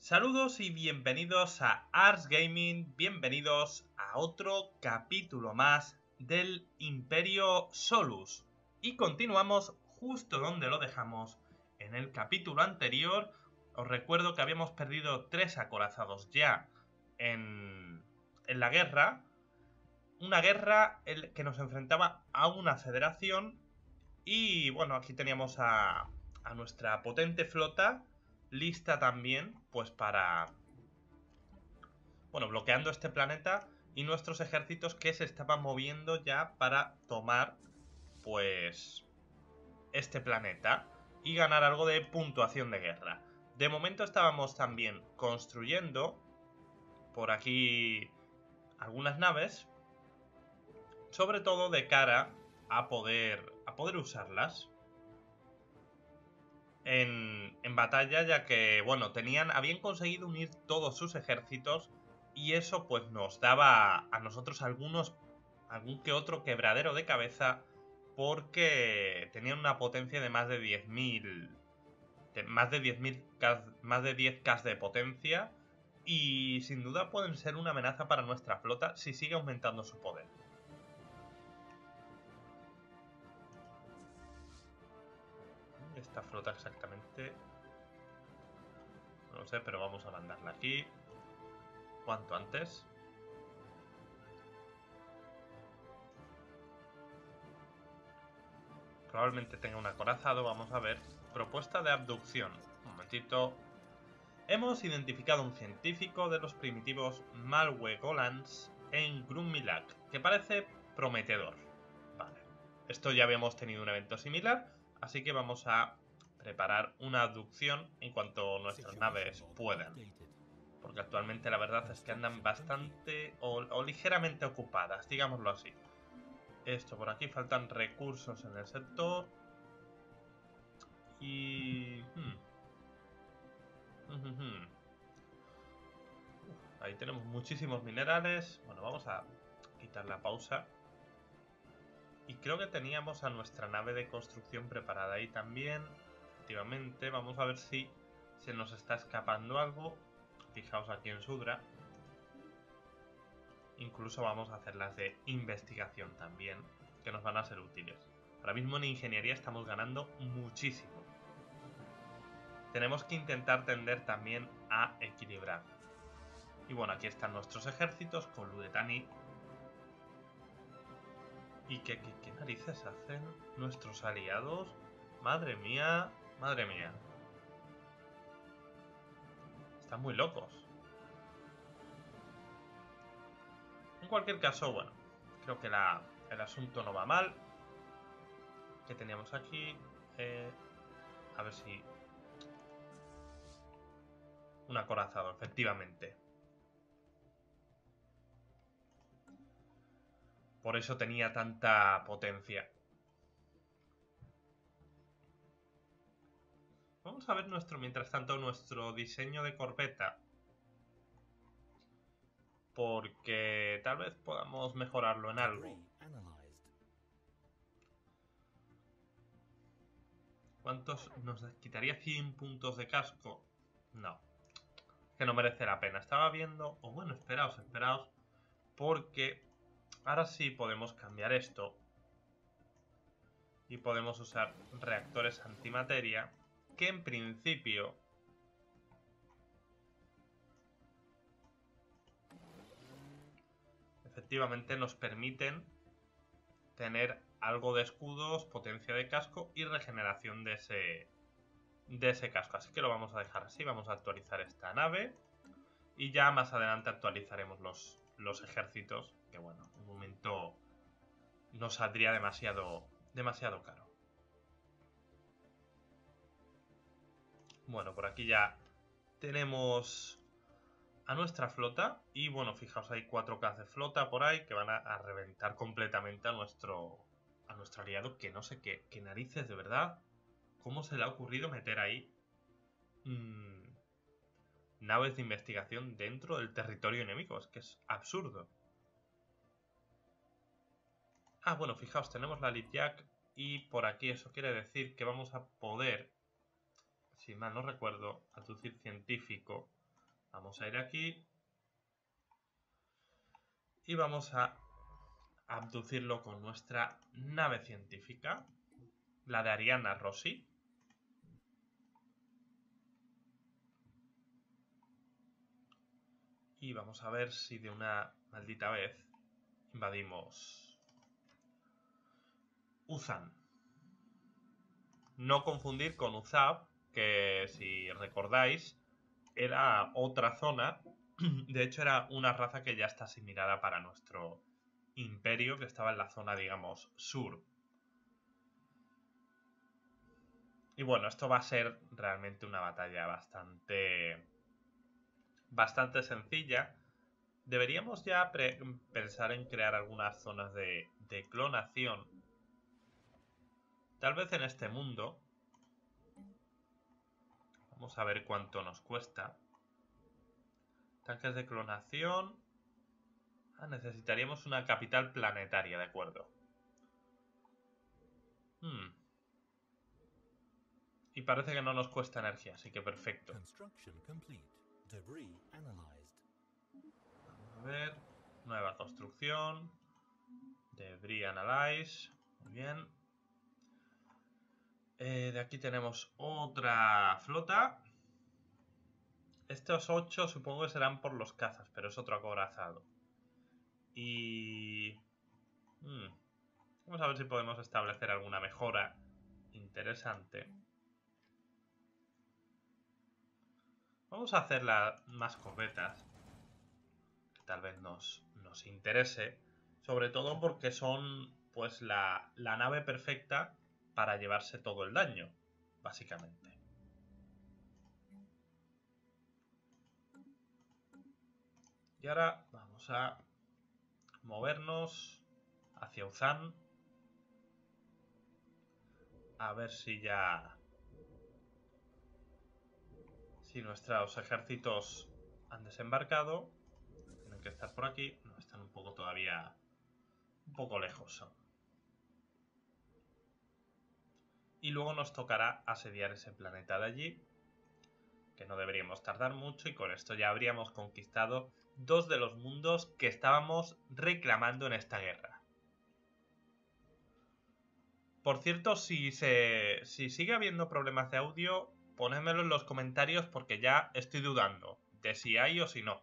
Saludos y bienvenidos a Ars Gaming, bienvenidos a otro capítulo más del Imperio Solus. Y continuamos justo donde lo dejamos en el capítulo anterior. Os recuerdo que habíamos perdido 3 acorazados ya en la guerra. Una guerra que nos enfrentaba a una federación. Y bueno, aquí teníamos a nuestra potente flota lista también, pues para... bueno, bloqueando este planeta y nuestros ejércitos que se estaban moviendo ya para tomar, pues, este planeta y ganar algo de puntuación de guerra. De momento estábamos también construyendo por aquí algunas naves, sobre todo de cara a poder usarlas en batalla, ya que, bueno, habían conseguido unir todos sus ejércitos y eso pues nos daba a nosotros algún que otro quebradero de cabeza, porque tenían una potencia de más de 10.000, más de 10k de potencia, y sin duda pueden ser una amenaza para nuestra flota si sigue aumentando su poder. Esta flota exactamente no lo sé, pero vamos a mandarla aquí cuanto antes. Probablemente tenga un acorazado, vamos a ver. Propuesta de abducción. Un momentito. Hemos identificado un científico de los primitivos Malwegolans en Grunmilak, que parece prometedor. Vale. Esto ya habíamos tenido un evento similar, así que vamos a preparar una abducción en cuanto nuestras naves puedan. Porque actualmente la verdad es que andan bastante o ligeramente ocupadas, digámoslo así. Esto por aquí, faltan recursos en el sector. Y... ahí tenemos muchísimos minerales. Bueno, vamos a quitar la pausa. Y creo que teníamos a nuestra nave de construcción preparada ahí también. Efectivamente, vamos a ver si se nos está escapando algo. Fijaos aquí en Sudra. Incluso vamos a hacer las de investigación también, que nos van a ser útiles. Ahora mismo en ingeniería estamos ganando muchísimo. Tenemos que intentar tender también a equilibrar. Y bueno, aquí están nuestros ejércitos con Ludetani. ¿Y qué narices hacen nuestros aliados? Madre mía, madre mía. Están muy locos. En cualquier caso, bueno, creo que el asunto no va mal. ¿Qué teníamos aquí? A ver si... un acorazado, efectivamente. Por eso tenía tanta potencia. Vamos a ver mientras tanto, nuestro diseño de corbeta. Porque tal vez podamos mejorarlo en algo. ¿Cuántos nos quitaría? 100 puntos de casco. No. Que no merece la pena. Estaba viendo... o bueno, esperaos. Porque ahora sí podemos cambiar esto. Y podemos usar reactores antimateria. Que en principio... efectivamente nos permiten tener algo de escudos, potencia de casco y regeneración de ese casco. Así que lo vamos a dejar así. Vamos a actualizar esta nave. Y ya más adelante actualizaremos los ejércitos. Que bueno, en un momento nos saldría demasiado caro. Bueno, por aquí ya tenemos a nuestra flota. Y bueno, fijaos, hay 4K de flota por ahí que van a reventar completamente a nuestro aliado. Que no sé qué narices, de verdad. ¿Cómo se le ha ocurrido meter ahí naves de investigación dentro del territorio enemigo? Es que es absurdo. Ah, bueno, fijaos, tenemos la Litjack. Y por aquí eso quiere decir que vamos a poder, si mal no recuerdo, aducir científico Vamos a ir aquí. Y vamos a abducirlo con nuestra nave científica. La de Ariana Rossi. Y vamos a ver si de una maldita vez invadimos Uzan. No confundir con Uzab, que si recordáis era otra zona. De hecho era una raza que ya está asimilada para nuestro imperio, que estaba en la zona, digamos, sur. Y bueno, esto va a ser realmente una batalla bastante sencilla. Deberíamos ya pensar en crear algunas zonas de clonación. Tal vez en este mundo. Vamos a ver cuánto nos cuesta. Tanques de clonación. Necesitaríamos una capital planetaria, de acuerdo. Y parece que no nos cuesta energía, así que perfecto. Vamos a ver. Nueva construcción. Debris Analyze. Muy bien. De aquí tenemos otra flota. Estos 8 supongo que serán por los cazas, pero es otro acorazado. Y... vamos a ver si podemos establecer alguna mejora interesante. Vamos a hacer más corbetas, que tal vez nos interese. Sobre todo porque son pues la nave perfecta para llevarse todo el daño, básicamente. Y ahora vamos a movernos hacia Uzan. A ver si nuestros ejércitos han desembarcado. Tienen que estar por aquí. No, están un poco todavía... un poco lejos. Y luego nos tocará asediar ese planeta de allí. Que no deberíamos tardar mucho. Y con esto ya habríamos conquistado 2 de los mundos que estábamos reclamando en esta guerra. Por cierto, si sigue habiendo problemas de audio, ponedmelo en los comentarios porque ya estoy dudando de si hay o si no.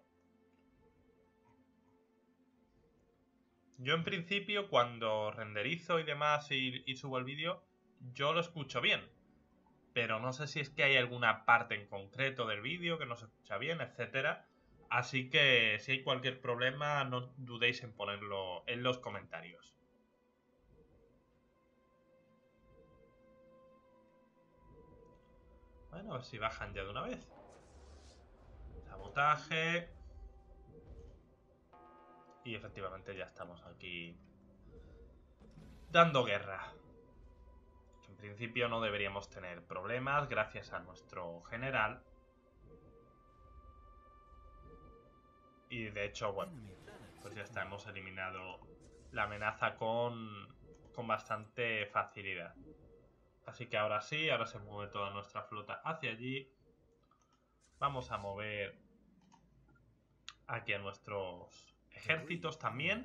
Yo en principio cuando renderizo y demás y subo el vídeo, yo lo escucho bien. Pero no sé si es que hay alguna parte en concreto del vídeo que no se escucha bien, etcétera. Así que si hay cualquier problema, no dudéis en ponerlo en los comentarios. Bueno, a ver si bajan ya de una vez. Sabotaje. Y efectivamente ya estamos aquí dando guerra. En principio no deberíamos tener problemas gracias a nuestro general. Y de hecho, bueno, pues ya está, hemos eliminado la amenaza con bastante facilidad. Así que ahora sí, ahora se mueve toda nuestra flota hacia allí. Vamos a mover aquí a nuestros ejércitos también.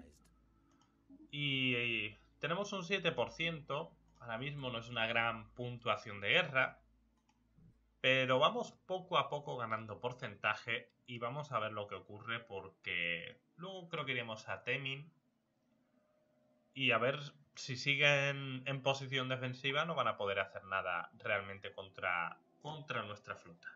Y tenemos un 7%. Ahora mismo no es una gran puntuación de guerra. Pero vamos poco a poco ganando porcentaje. Y vamos a ver lo que ocurre porque luego creo que iremos a Temin. Y a ver si siguen en posición defensiva no van a poder hacer nada realmente contra nuestra flota.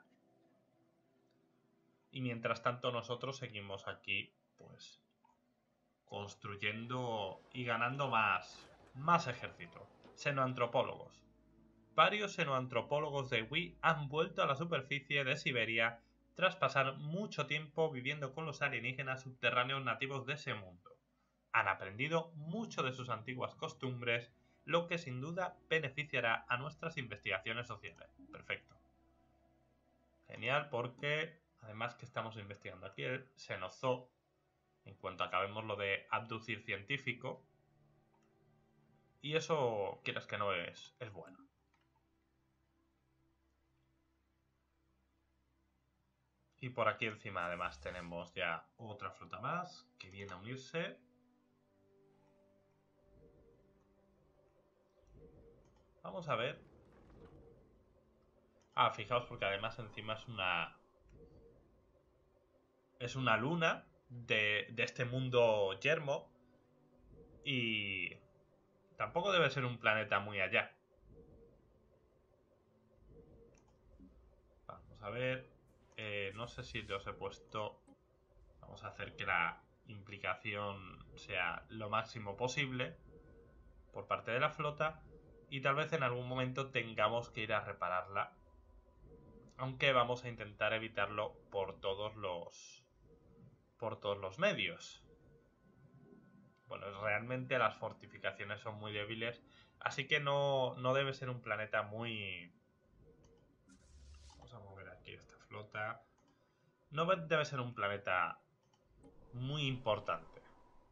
Y mientras tanto nosotros seguimos aquí pues construyendo y ganando más ejército. Xenoantropólogos. Varios xenoantropólogos de Wii han vuelto a la superficie de Siberia tras pasar mucho tiempo viviendo con los alienígenas subterráneos nativos de ese mundo. Han aprendido mucho de sus antiguas costumbres, lo que sin duda beneficiará a nuestras investigaciones sociales. Perfecto. Genial, porque además que estamos investigando aquí el Xenozoo, en cuanto acabemos lo de abducir científico, y eso, quieras que no, es bueno. Y por aquí encima además tenemos ya otra flota más que viene a unirse. Vamos a ver. Ah, fijaos porque además encima es una luna de este mundo yermo. Y tampoco debe ser un planeta muy allá. Vamos a ver. No sé si los he puesto. Vamos a hacer que la implicación sea lo máximo posible por parte de la flota. Y tal vez en algún momento tengamos que ir a repararla. Aunque vamos a intentar evitarlo por todos los medios. Bueno, realmente las fortificaciones son muy débiles. Así que no debe ser un planeta muy... Vamos a mover aquí esta flota. No debe ser un planeta muy importante.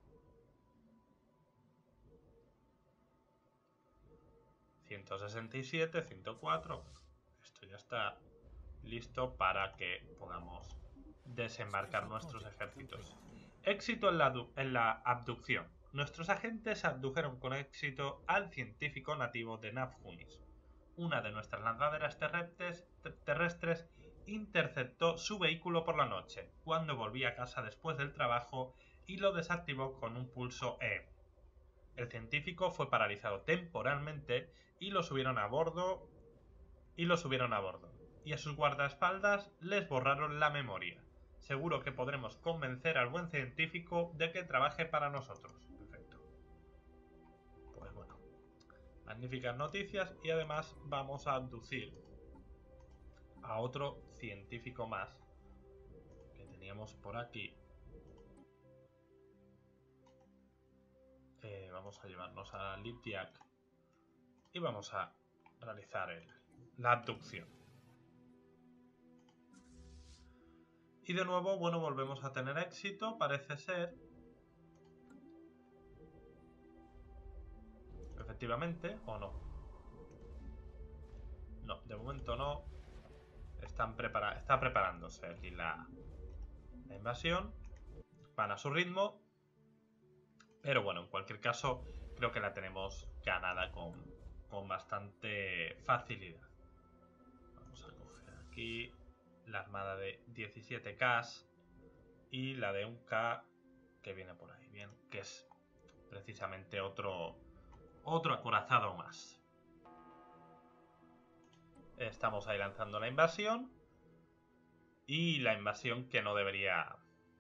...167, 104... Esto ya está listo para que podamos desembarcar nuestros ejércitos. Éxito en la abducción. Nuestros agentes abdujeron con éxito al científico nativo de Nafjunis. Una de nuestras lanzaderas terrestres interceptó su vehículo por la noche, cuando volvía a casa después del trabajo, y lo desactivó con un pulso E. El científico fue paralizado temporalmente y lo subieron a bordo. Y a sus guardaespaldas les borraron la memoria. Seguro que podremos convencer al buen científico de que trabaje para nosotros. Perfecto. Pues bueno, magníficas noticias y además vamos a abducir a otro científico más que teníamos por aquí. Vamos a llevarnos a Liptiak y vamos a realizar la abducción. Y de nuevo, bueno, volvemos a tener éxito, parece ser. Efectivamente, ¿o no? No, de momento no. Está preparándose aquí la invasión. Van a su ritmo. Pero bueno, en cualquier caso, creo que la tenemos ganada con bastante facilidad. Vamos a coger aquí la armada de 17K y la de 1K que viene por ahí, bien, que es precisamente otro acorazado más. Estamos ahí lanzando la invasión y la invasión que no debería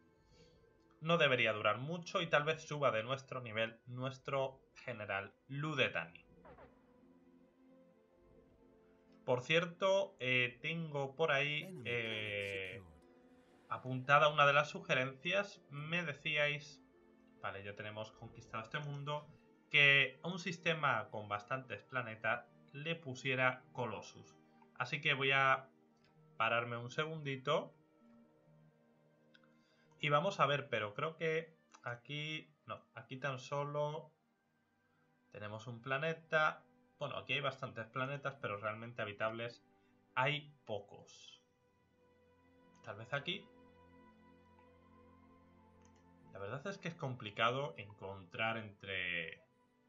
durar mucho y tal vez suba de nuestro nivel nuestro general Ludetani. Por cierto, tengo por ahí apuntada una de las sugerencias. Me decíais, vale, ya tenemos conquistado este mundo, que a un sistema con bastantes planetas le pusiera Colossus. Así que voy a pararme un segundito y vamos a ver, pero creo que aquí... No, aquí tan solo tenemos un planeta. Bueno, aquí hay bastantes planetas, pero realmente habitables hay pocos. Tal vez aquí. La verdad es que es complicado encontrar entre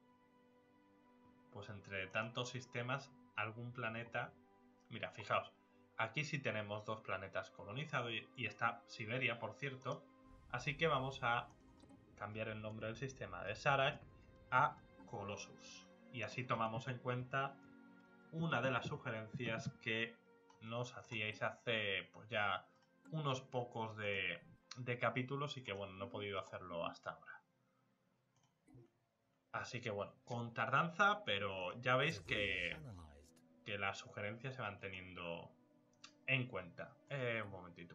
tantos sistemas algún planeta. Mira, fijaos, aquí sí tenemos dos planetas colonizados y está Siberia, por cierto. Así que vamos a cambiar el nombre del sistema de Sarak a Colossus. Y así tomamos en cuenta una de las sugerencias que nos hacíais hace pues ya unos pocos de capítulos y que bueno, no he podido hacerlo hasta ahora. Así que bueno, con tardanza, pero ya veis que las sugerencias se van teniendo en cuenta. Un momentito.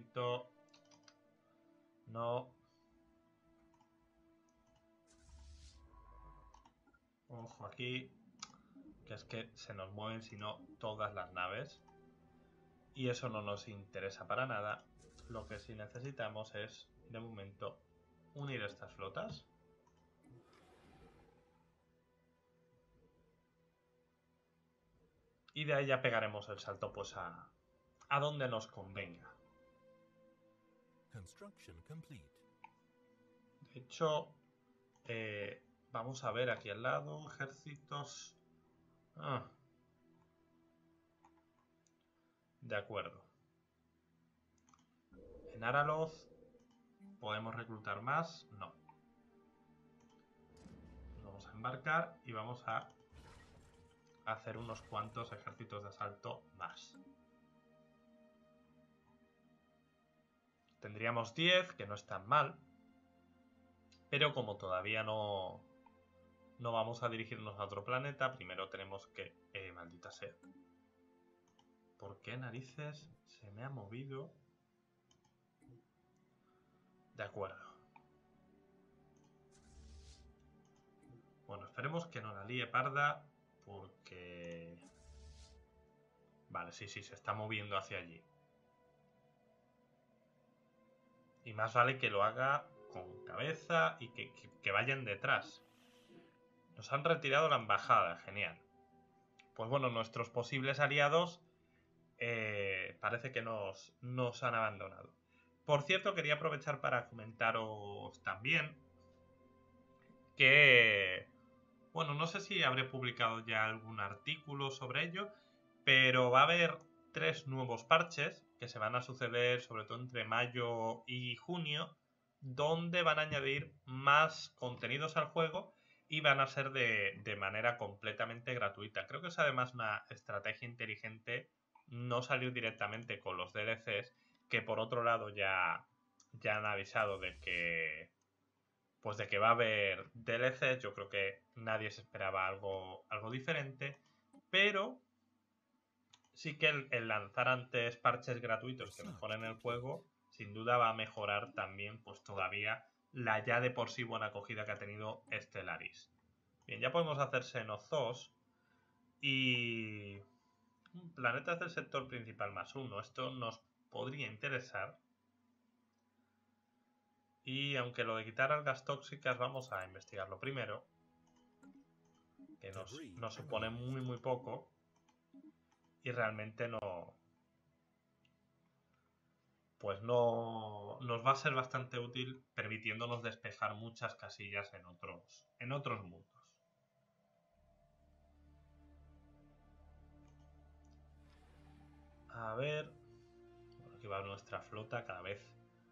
No. Ojo aquí, que es que se nos mueven si no todas las naves. Y eso no nos interesa para nada. Lo que sí necesitamos es, de momento, unir estas flotas. Y de ahí ya pegaremos el salto pues a donde nos convenga. De hecho, vamos a ver aquí al lado, ejércitos. De acuerdo. En Araloth, ¿podemos reclutar más? No. Nos vamos a embarcar y vamos a hacer unos cuantos ejércitos de asalto más. Tendríamos 10, que no es tan mal. Pero como todavía no vamos a dirigirnos a otro planeta, primero tenemos que... maldita sea. ¿Por qué narices se me ha movido? De acuerdo. Bueno, esperemos que no la líe parda, porque... Vale, sí, se está moviendo hacia allí. Y más vale que lo haga con cabeza y que vayan detrás. Nos han retirado la embajada, genial. Pues bueno, nuestros posibles aliados parece que nos han abandonado. Por cierto, quería aprovechar para comentaros también que... Bueno, no sé si habré publicado ya algún artículo sobre ello, pero va a haber 3 nuevos parches que se van a suceder sobre todo entre mayo y junio, donde van a añadir más contenidos al juego y van a ser de manera completamente gratuita. Creo que es además una estrategia inteligente no salir directamente con los DLCs, que por otro lado ya han avisado de que va a haber DLCs. Yo creo que nadie se esperaba algo diferente, pero sí que el lanzar antes parches gratuitos que mejoren el juego, sin duda va a mejorar también pues todavía la ya de por sí buena acogida que ha tenido Stellaris. Bien, ya podemos hacer Xenozoos y planetas del sector principal +1. Esto nos podría interesar. Y aunque lo de quitar algas tóxicas vamos a investigarlo primero, que nos supone muy poco y realmente pues no nos va a ser bastante útil, permitiéndonos despejar muchas casillas en otros mundos. A ver, aquí va nuestra flota cada vez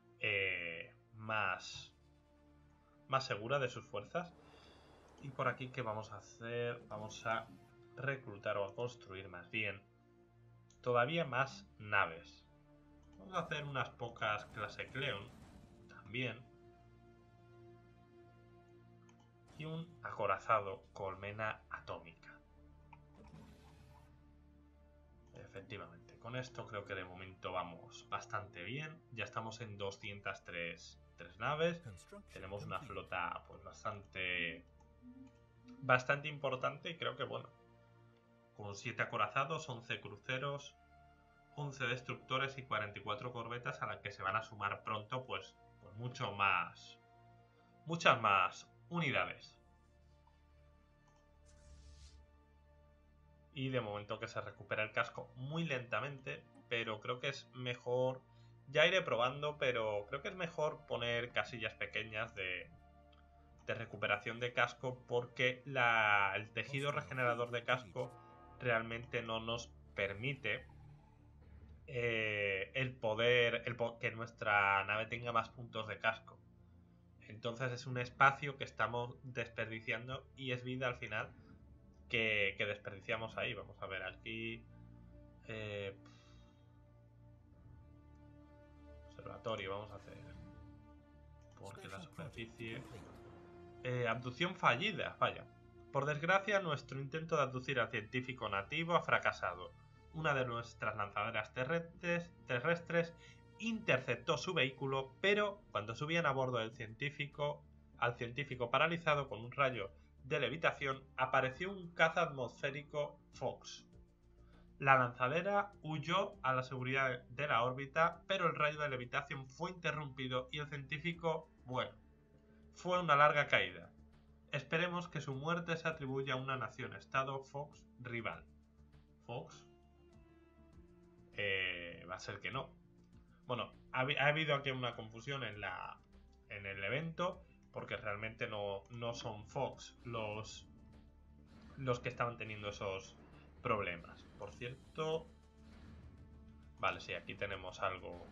más segura de sus fuerzas. Y por aquí, ¿qué vamos a hacer? Vamos a reclutar o a construir más bien todavía más naves. Vamos a hacer unas pocas clase Cleon también. Y un acorazado colmena atómica. Efectivamente, con esto creo que de momento vamos bastante bien. Ya estamos en 203 naves. Tenemos una flota pues bastante importante y creo que bueno, con 7 acorazados, 11 cruceros, 11 destructores y 44 corbetas a las que se van a sumar pronto pues muchas más unidades. Y de momento que se recupera el casco muy lentamente, pero creo que es mejor, ya iré probando, pero creo que es mejor poner casillas pequeñas de recuperación de casco, porque el tejido regenerador de casco realmente no nos permite que nuestra nave tenga más puntos de casco. Entonces es un espacio que estamos desperdiciando y es vida al final que desperdiciamos ahí. Vamos a ver aquí. Observatorio, vamos a hacer. Porque la superficie. Abducción fallida, vaya. Por desgracia, nuestro intento de abducir al científico nativo ha fracasado. Una de nuestras lanzaderas terrestres interceptó su vehículo, pero cuando subían a bordo del científico, al científico paralizado con un rayo de levitación, apareció un caza atmosférico Fox. La lanzadera huyó a la seguridad de la órbita, pero el rayo de levitación fue interrumpido y el científico, bueno, fue una larga caída. Esperemos que su muerte se atribuya a una nación-estado Fox rival. Fox va a ser que no. Bueno, ha habido aquí una confusión en el evento, porque realmente no son Fox los que estaban teniendo esos problemas. Por cierto... Vale, sí, aquí tenemos algo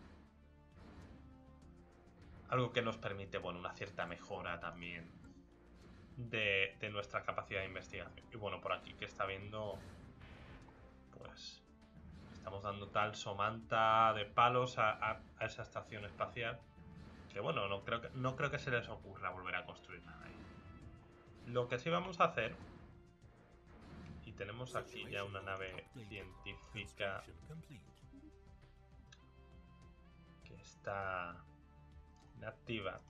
que nos permite, bueno, una cierta mejora también de nuestra capacidad de investigación. Y bueno, por aquí que está viendo, pues estamos dando tal somanta de palos a esa estación espacial que bueno, no creo que se les ocurra volver a construir nada ahí. Lo que sí vamos a hacer, y tenemos aquí ya una nave científica que está inactiva.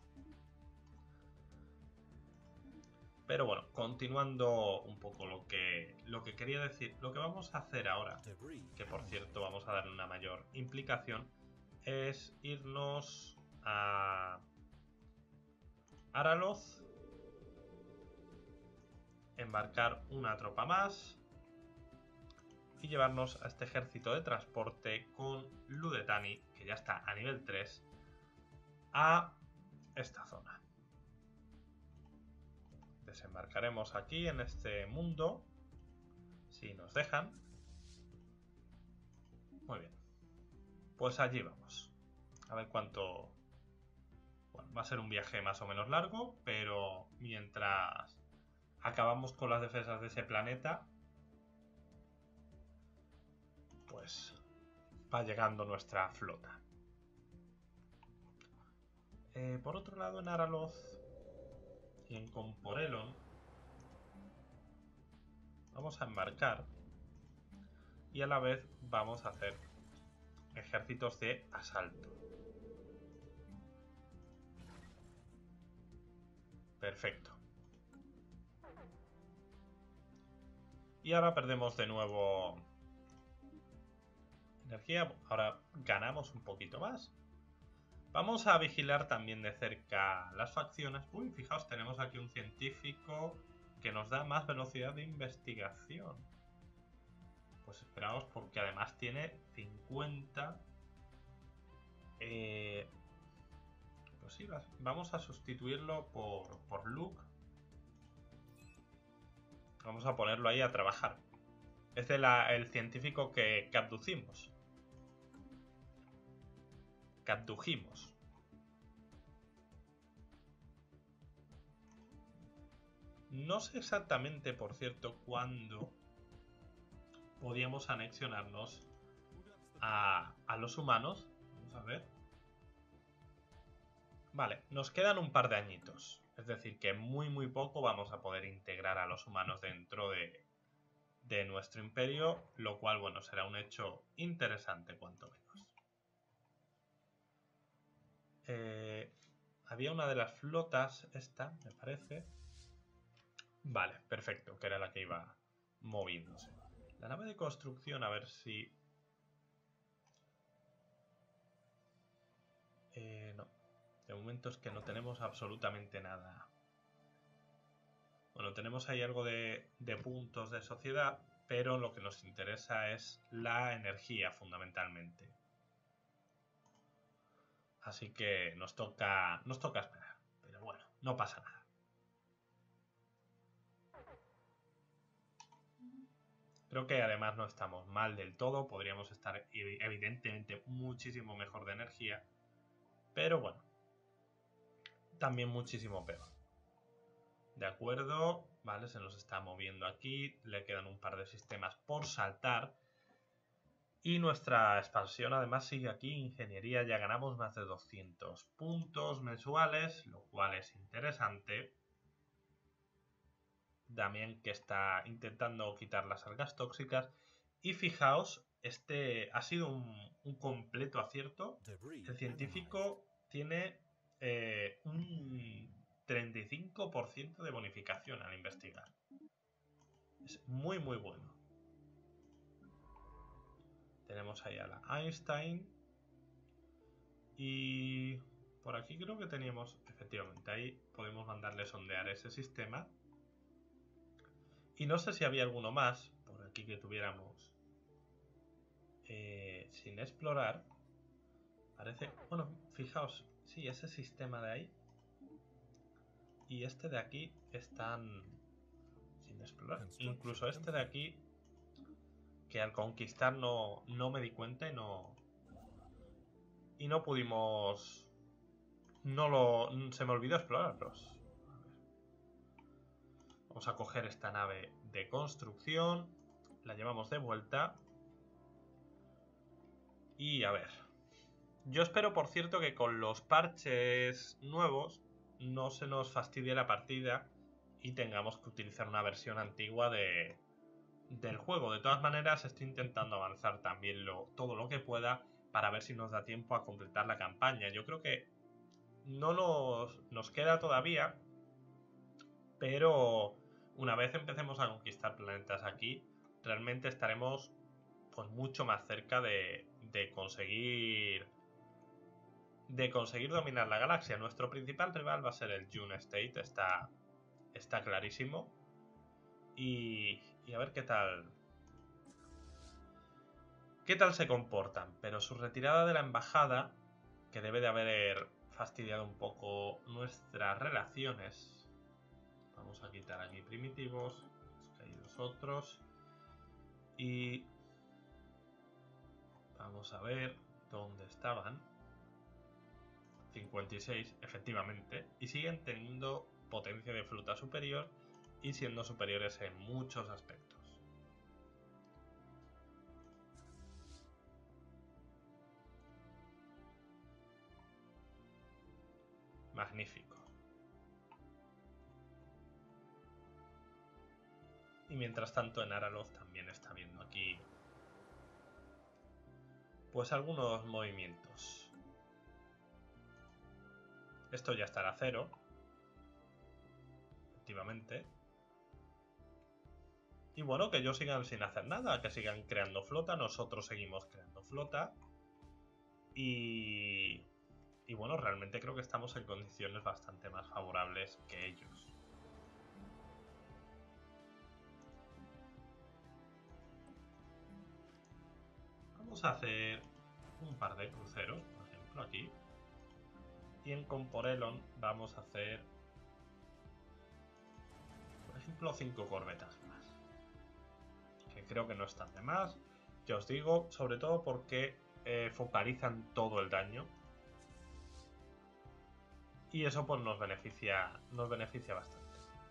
Pero bueno, continuando un poco lo que quería decir, lo que vamos a hacer ahora, que por cierto vamos a darle una mayor implicación, es irnos a Araloth, embarcar una tropa más y llevarnos a este ejército de transporte con Ludetani, que ya está a nivel 3, a esta zona. Desembarcaremos aquí en este mundo, si nos dejan. Muy bien. Pues allí vamos. A ver cuánto... Bueno, va a ser un viaje más o menos largo, pero mientras acabamos con las defensas de ese planeta, pues va llegando nuestra flota. Por otro lado, en Araloth y en Comporelon vamos a embarcar y a la vez vamos a hacer ejércitos de asalto. Perfecto. Y ahora perdemos de nuevo energía. Ahora ganamos un poquito más. Vamos a vigilar también de cerca las facciones. Uy, fijaos, tenemos aquí un científico que nos da más velocidad de investigación. Pues esperamos porque además tiene 50. Pues sí, vamos a sustituirlo por Luke. Vamos a ponerlo ahí a trabajar. Es el científico que abducimos. Que abdujimos. No sé exactamente, por cierto, cuándo podíamos anexionarnos a los humanos. Vamos a ver. Vale, nos quedan un par de añitos. Es decir, que muy poco vamos a poder integrar a los humanos dentro de nuestro imperio, lo cual, bueno, será un hecho interesante cuanto menos. Había una de las flotas, esta, me parece. Vale, perfecto, que era la que iba moviéndose. La nave de construcción, a ver si... no. De momento es que no tenemos absolutamente nada. Bueno, tenemos ahí algo de puntos de sociedad, pero lo que nos interesa es la energía, fundamentalmente. Así que nos toca esperar. Pero bueno, no pasa nada. Creo que además no estamos mal del todo. Podríamos estar evidentemente muchísimo mejor de energía. Pero bueno, también muchísimo peor. De acuerdo, vale, se nos está moviendo aquí. Le quedan un par de sistemas por saltar. Y nuestra expansión además sigue aquí. Ingeniería, ya ganamos más de 200 puntos mensuales, lo cual es interesante. También que está intentando quitar las algas tóxicas. Y fijaos, este ha sido un completo acierto. El científico tiene un 35% de bonificación al investigar. Es muy bueno. Tenemos ahí a la Einstein. Y por aquí creo que teníamos, efectivamente, ahí podemos mandarle sondear ese sistema. Y no sé si había alguno más por aquí que tuviéramos sin explorar. Parece... Bueno, fijaos, sí, ese sistema de ahí y este de aquí están sin explorar. Incluso este de aquí, que al conquistar no me di cuenta y no pudimos... Se me olvidó explorarlos. Vamos a coger esta nave de construcción. La llevamos de vuelta. Y a ver. Yo espero, por cierto, que con los parches nuevos no se nos fastidie la partida y tengamos que utilizar una versión antigua del juego. De todas maneras, estoy intentando avanzar también todo lo que pueda para ver si nos da tiempo a completar la campaña. Yo creo que no nos queda todavía, pero una vez empecemos a conquistar planetas aquí, realmente estaremos pues mucho más cerca de conseguir dominar la galaxia. Nuestro principal rival va a ser el June State, está clarísimo. Y a ver qué tal se comportan. Pero su retirada de la embajada, que debe de haber fastidiado un poco nuestras relaciones. Vamos a quitar aquí primitivos, caídos otros. Y vamos a ver dónde estaban. 56, efectivamente. Y siguen teniendo potencia de flota superior y siendo superiores en muchos aspectos. Magnífico. Y mientras tanto en Araloth también está viendo aquí pues algunos movimientos. Esto ya estará a cero. Efectivamente. Y bueno, que ellos sigan sin hacer nada, que sigan creando flota, nosotros seguimos creando flota. Y bueno, realmente creo que estamos en condiciones bastante más favorables que ellos. Vamos a hacer un par de cruceros, por ejemplo, aquí. Y en Comporelon vamos a hacer, por ejemplo, 5 corbetas más. Que creo que no están de más. Ya os digo, sobre todo porque focalizan todo el daño. Y eso pues nos beneficia bastante.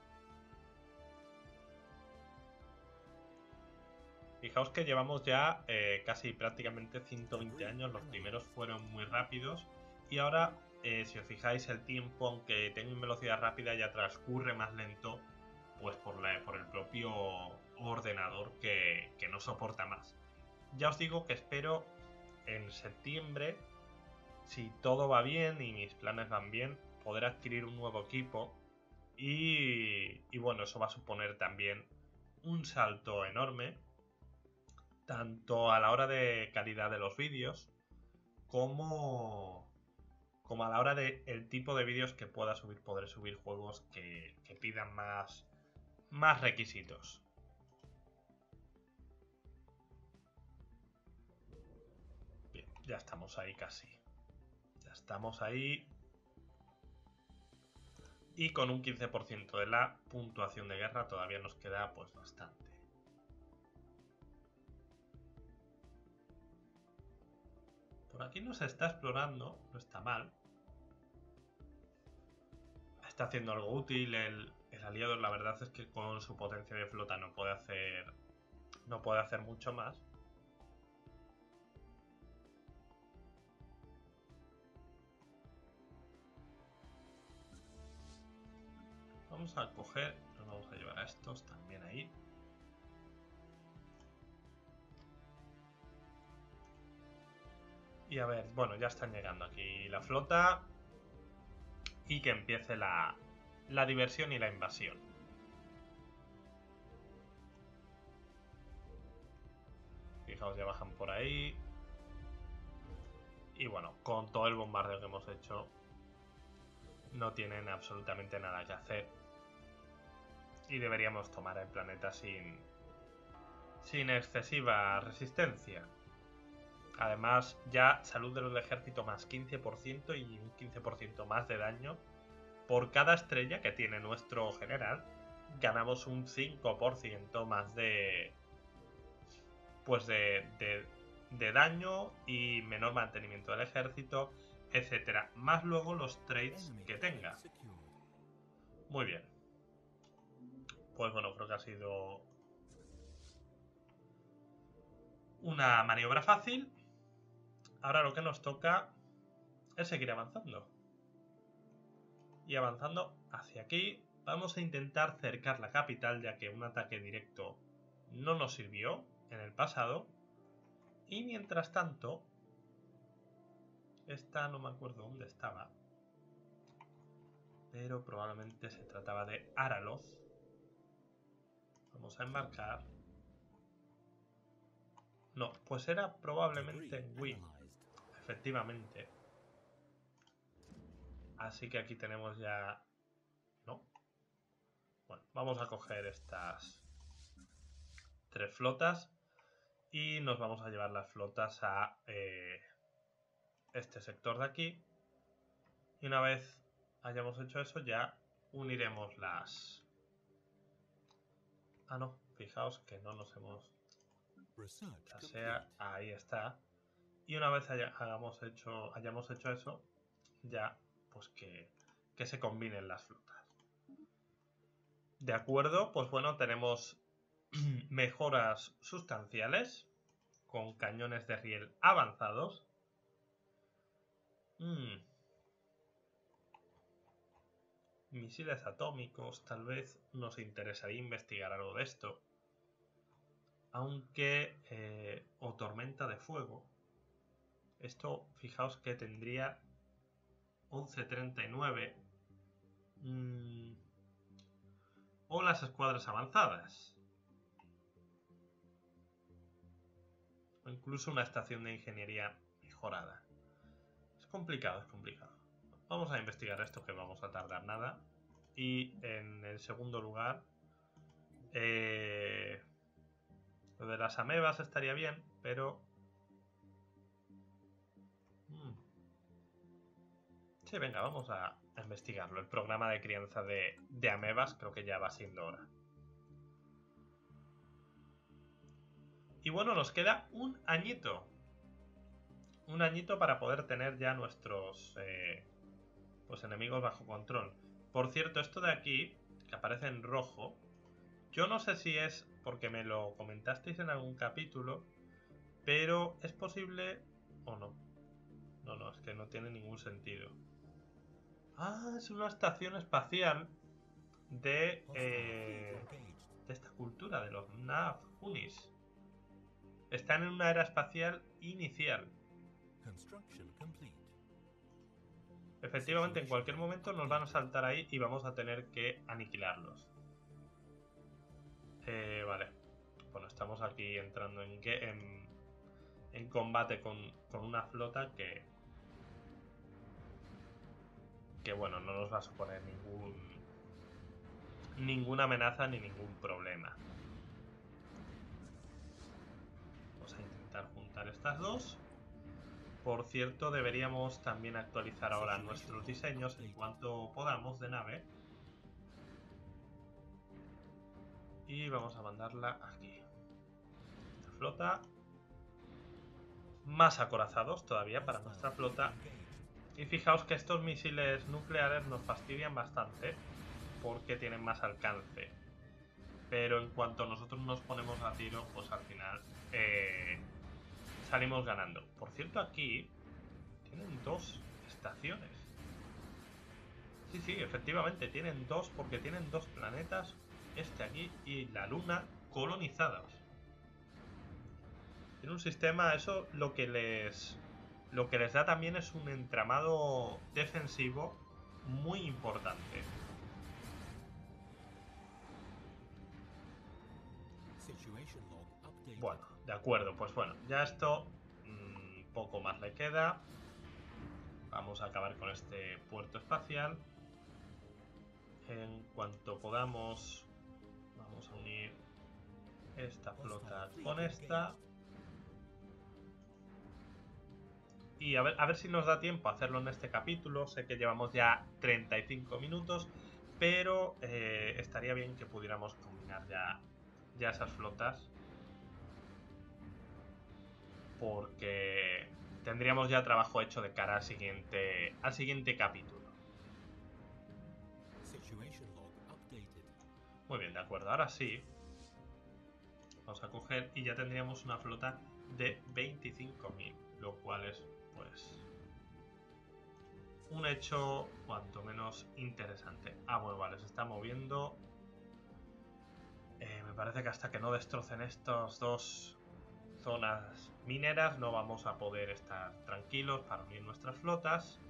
Fijaos que llevamos ya casi prácticamente 120 años, los primeros fueron muy rápidos y ahora, si os fijáis, el tiempo, aunque tenga una velocidad rápida, ya transcurre más lento, pues por el propio ordenador que no soporta más. Ya os digo que espero en septiembre, si todo va bien y mis planes van bien, poder adquirir un nuevo equipo y bueno, eso va a suponer también un salto enorme tanto a la hora de calidad de los vídeos como a la hora de el tipo de vídeos que pueda subir. Podré subir juegos que pidan más requisitos. Bien, ya estamos ahí casi. Ya estamos ahí. Y con un 15% de la puntuación de guerra todavía nos queda pues bastante. Por aquí nos está explorando, no está mal. Está haciendo algo útil. El aliado, la verdad es que con su potencia de flota no puede hacer mucho más. Vamos a coger, nos vamos a llevar a estos también ahí. Y a ver, bueno, ya están llegando aquí la flota. Y que empiece la diversión y la invasión. Fijaos, ya bajan por ahí. Y bueno, con todo el bombardeo que hemos hecho, no tienen absolutamente nada que hacer. Y deberíamos tomar el planeta sin excesiva resistencia. Además, ya salud del ejército más 15% y un 15% más de daño. Por cada estrella que tiene nuestro general, ganamos un 5% más de... Pues de daño y menor mantenimiento del ejército, etcétera. Más luego los trades que tenga. Muy bien. Pues bueno, creo que ha sido una maniobra fácil. Ahora lo que nos toca es seguir avanzando. Y avanzando hacia aquí, vamos a intentar cercar la capital, ya que un ataque directo no nos sirvió en el pasado. Y mientras tanto, esta no me acuerdo dónde estaba, pero probablemente se trataba de Araloth. Vamos a embarcar. No, pues era probablemente en Wii. Efectivamente. Así que aquí tenemos ya... ¿No? Bueno, vamos a coger estas 3 flotas y nos vamos a llevar las flotas a este sector de aquí. Y una vez hayamos hecho eso, ya uniremos las... Ah, no, fijaos que no nos hemos... Ahí está. Y una vez hayamos hecho eso, ya pues que se combinen las flotas. De acuerdo, pues bueno, tenemos mejoras sustanciales con cañones de riel avanzados. Misiles atómicos, tal vez nos interesaría investigar algo de esto. Aunque... o tormenta de fuego. Esto, fijaos que tendría 1139. O las escuadras avanzadas. O incluso una estación de ingeniería mejorada. Es complicado, es complicado. Vamos a investigar esto, que vamos a tardar nada. Y en el segundo lugar, lo de las amebas estaría bien, pero... Sí, venga, vamos a investigarlo. El programa de crianza de amebas creo que ya va siendo hora. Y bueno, nos queda un añito. Un añito para poder tener ya nuestros pues enemigos bajo control. Por cierto, esto de aquí, que aparece en rojo, yo no sé si es porque me lo comentasteis en algún capítulo, pero es posible o no. No, es que no tiene ningún sentido. Ah, es una estación espacial de esta cultura, de los Na'vi. Están en una era espacial inicial. Efectivamente, en cualquier momento nos van a saltar ahí y vamos a tener que aniquilarlos. Vale. Bueno, estamos aquí entrando en combate con una flota que bueno, no nos va a suponer ninguna amenaza ni ningún problema. Vamos a intentar juntar estas dos. Por cierto, deberíamos también actualizar ahora nuestros diseños en cuanto podamos de nave. Y vamos a mandarla aquí. Esta flota. Más acorazados todavía para nuestra flota. Y fijaos que estos misiles nucleares nos fastidian bastante porque tienen más alcance. Pero en cuanto nosotros nos ponemos a tiro, pues al final salimos ganando. Por cierto, aquí tienen 2 estaciones. Sí, efectivamente, tienen 2 porque tienen 2 planetas, este aquí y la luna, colonizados. Tiene un sistema, eso lo que les da también es un entramado defensivo muy importante. Bueno, de acuerdo, pues bueno, ya esto poco más le queda. Vamos a acabar con este puerto espacial. En cuanto podamos, vamos a unir esta flota con esta. Y a ver si nos da tiempo a hacerlo en este capítulo. Sé que llevamos ya 35 minutos, pero estaría bien que pudiéramos combinar ya esas flotas, porque tendríamos ya trabajo hecho de cara al siguiente capítulo. Muy bien, de acuerdo. Ahora sí, vamos a coger y ya tendríamos una flota de 25.000, lo cual es, pues, un hecho cuanto menos interesante. Ah, bueno, vale, se está moviendo. Me parece que hasta que no destrocen estas dos zonas mineras no vamos a poder estar tranquilos para unir nuestras flotas.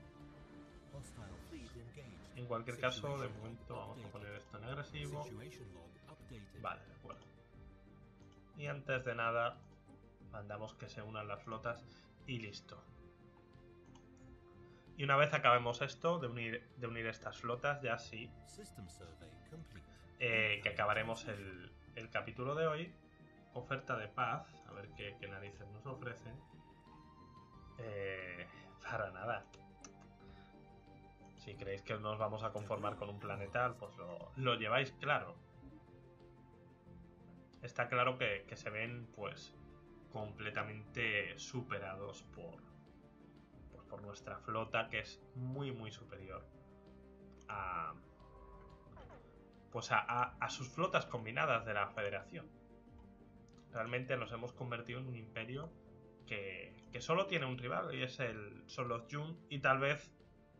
En cualquier caso, de momento vamos a poner esto en agresivo. Vale, de acuerdo. Y antes de nada, mandamos que se unan las flotas y listo. Y una vez acabemos esto, de unir estas flotas, ya sí, que acabaremos el capítulo de hoy. Oferta de paz, a ver qué narices nos ofrecen. Para nada. Si creéis que nos vamos a conformar con un planetal, pues lo lleváis claro. Está claro que se ven, pues, completamente superados por nuestra flota, que es muy, muy superior a sus flotas combinadas de la Federación. Realmente nos hemos convertido en un imperio que solo tiene un rival, y son los Jun, y tal vez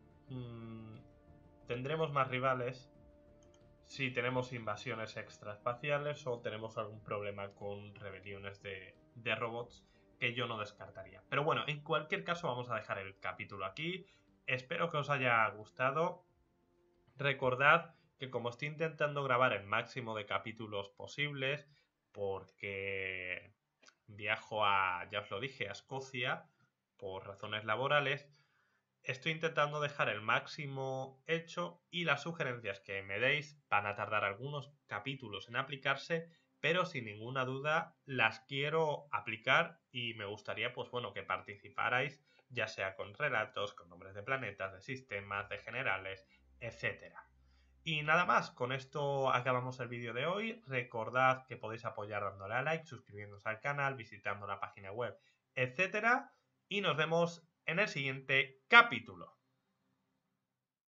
tendremos más rivales si tenemos invasiones extraespaciales o tenemos algún problema con rebeliones de robots, que yo no descartaría. Pero bueno, en cualquier caso vamos a dejar el capítulo aquí. Espero que os haya gustado. Recordad que como estoy intentando grabar el máximo de capítulos posibles, porque viajo ya os lo dije, a Escocia por razones laborales, estoy intentando dejar el máximo hecho y las sugerencias que me deis van a tardar algunos capítulos en aplicarse, pero sin ninguna duda las quiero aplicar y me gustaría, pues bueno, que participarais, ya sea con relatos, con nombres de planetas, de sistemas, de generales, etc. Y nada más, con esto acabamos el vídeo de hoy. Recordad que podéis apoyar dándole a like, suscribiéndose al canal, visitando la página web, etc. Y nos vemos en el siguiente capítulo.